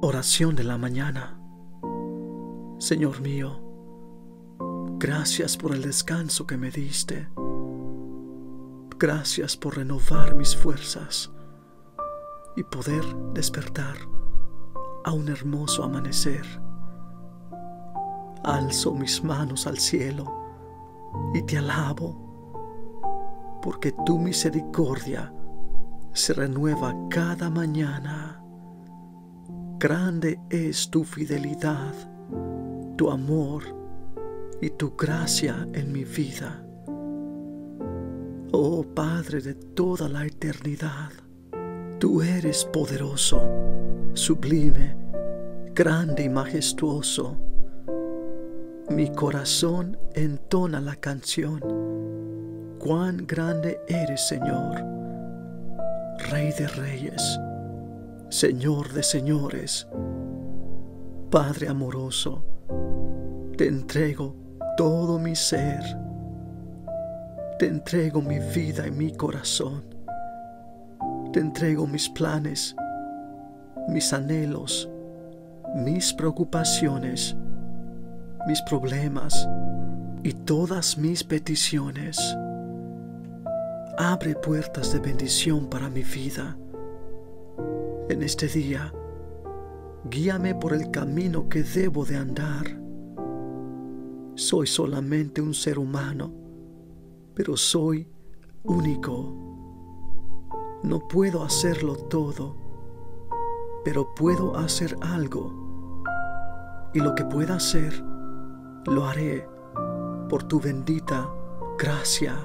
Oración de la mañana. Señor mío, gracias por el descanso que me diste. Gracias por renovar mis fuerzas y poder despertar a un hermoso amanecer. Alzo mis manos al cielo y te alabo, porque tu misericordia se renueva cada mañana. Grande es tu fidelidad, tu amor y tu gracia en mi vida. Oh Padre de toda la eternidad, tú eres poderoso, sublime, grande y majestuoso. Mi corazón entona la canción: cuán grande eres, Señor, Rey de reyes, Señor de señores. Padre amoroso, te entrego todo mi ser. Te entrego mi vida y mi corazón. Te entrego mis planes, mis anhelos, mis preocupaciones, mis problemas y todas mis peticiones. Abre puertas de bendición para mi vida. En este día, guíame por el camino que debo de andar. Soy solamente un ser humano, pero soy único. No puedo hacerlo todo, pero puedo hacer algo. Y lo que pueda hacer, lo haré por tu bendita gracia.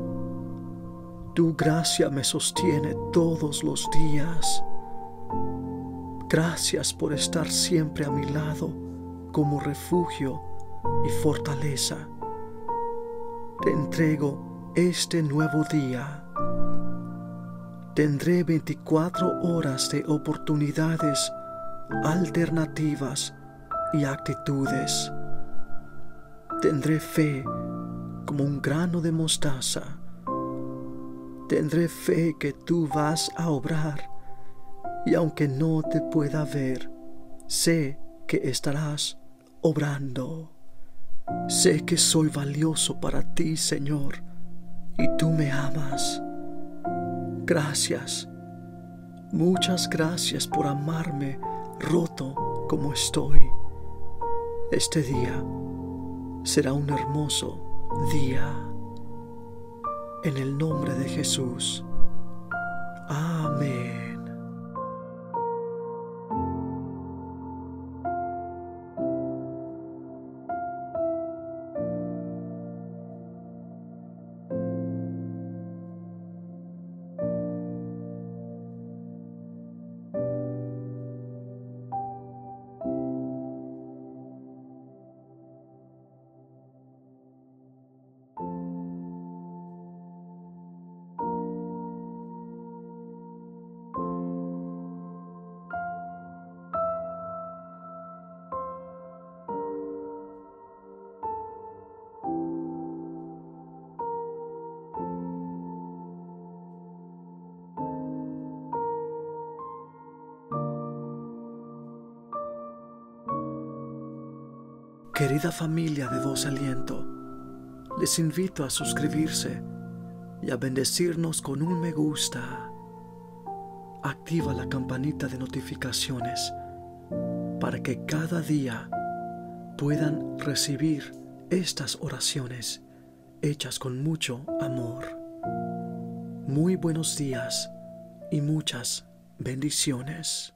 Tu gracia me sostiene todos los días. Gracias por estar siempre a mi lado como refugio y fortaleza. Te entrego este nuevo día. Tendré 24 horas de oportunidades, alternativas y actitudes. Tendré fe como un grano de mostaza. Tendré fe que tú vas a obrar. Y aunque no te pueda ver, sé que estarás obrando. Sé que soy valioso para ti, Señor, y tú me amas. Gracias, muchas gracias por amarme roto como estoy. Este día será un hermoso día. En el nombre de Jesús. Amén. Querida familia de Voz Aliento, les invito a suscribirse y a bendecirnos con un me gusta. Activa la campanita de notificaciones para que cada día puedan recibir estas oraciones hechas con mucho amor. Muy buenos días y muchas bendiciones.